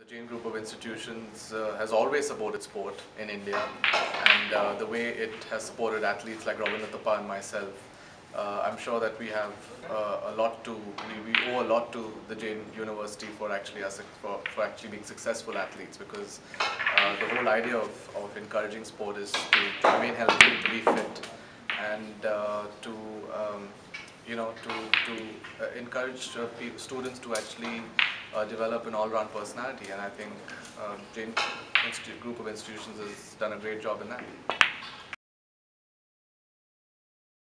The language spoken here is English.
The Jain Group of institutions has always supported sport in India, and the way it has supported athletes like Robin Uthappa and myself, I'm sure that we have we owe a lot to the Jain University for for actually being successful athletes, because the whole idea of encouraging sport is to remain healthy, to be fit, and to encourage students to actually develop an all-round personality, and I think Jain Group of institutions has done a great job in that.